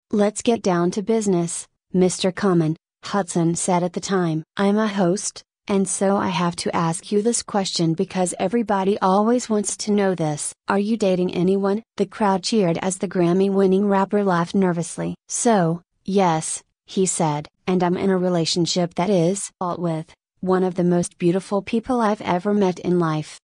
Let's get down to business, Mr. Common, Hudson said at the time. I'm a host, and so I have to ask you this question because everybody always wants to know this. Are you dating anyone? The crowd cheered as the Grammy-winning rapper laughed nervously. So, yes, he said, and I'm in a relationship that is with one of the most beautiful people I've ever met in life.